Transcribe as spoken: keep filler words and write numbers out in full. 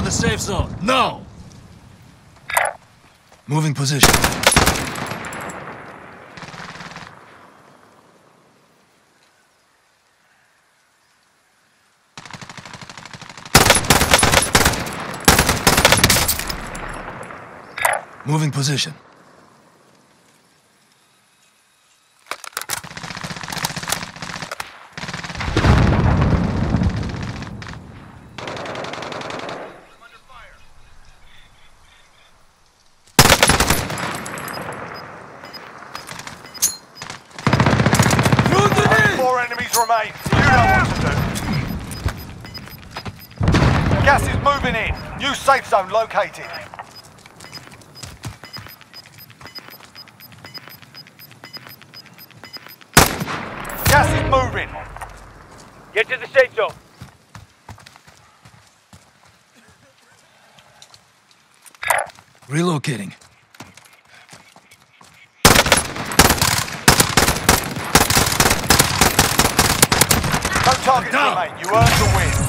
the safe zone. No! Moving position. Moving position. Four enemies remain. You know what to do. Gas is moving in. New safe zone located. Gas is moving. Get to the safe zone. Relocating. No targets remain. You earned the win.